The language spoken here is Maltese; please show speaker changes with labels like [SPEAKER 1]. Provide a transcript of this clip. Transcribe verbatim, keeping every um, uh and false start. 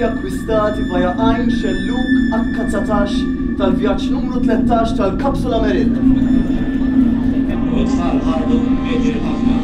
[SPEAKER 1] il-voli akkwistati via għajn xelluk H satax tal-vjaġġ numru tlettax tal-Kapsula Merid.
[SPEAKER 2] Utsal ħardu meġi ħafna.